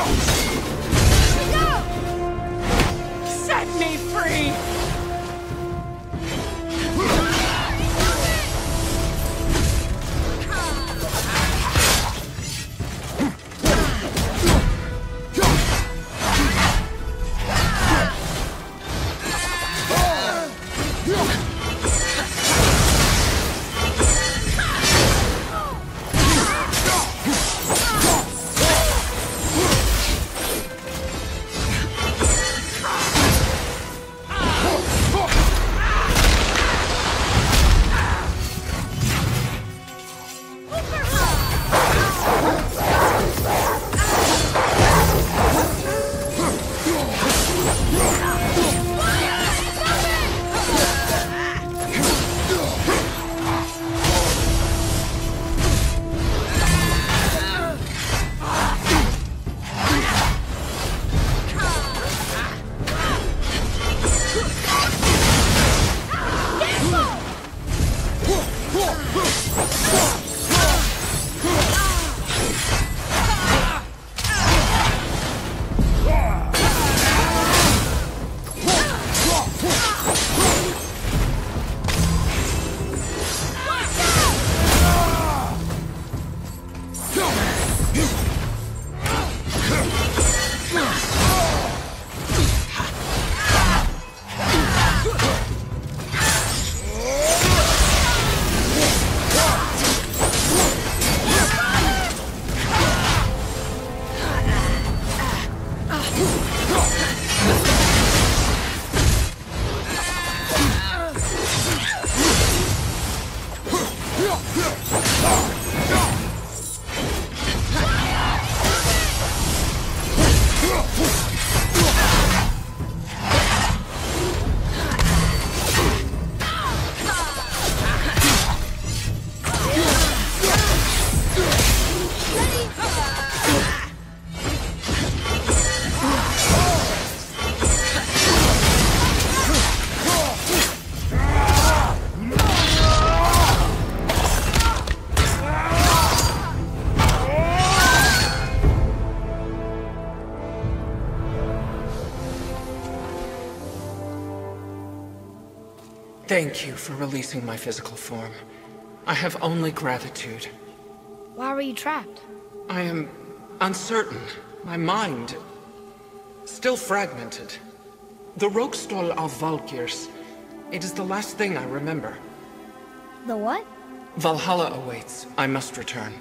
Set me free! Thank you for releasing my physical form. I have only gratitude. Why were you trapped? I am uncertain. My mind still fragmented. The Rokstol of Valkyrs. It is the last thing I remember. The what? Valhalla awaits. I must return.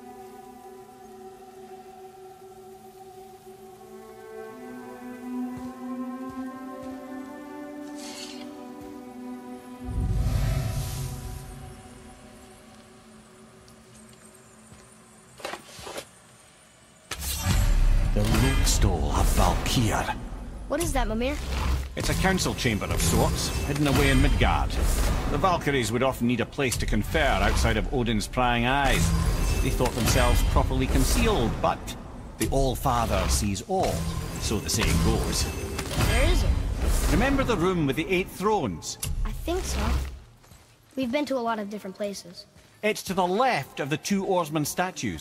The Rokstol of Valkyr. What is that, Mimir? It's a council chamber of sorts, hidden away in Midgard. The Valkyries would often need a place to confer outside of Odin's prying eyes. They thought themselves properly concealed, but the All-Father sees all, so the saying goes. Where is it? Remember the room with the 8 thrones? I think so. We've been to a lot of different places. It's to the left of the 2 oarsmen statues.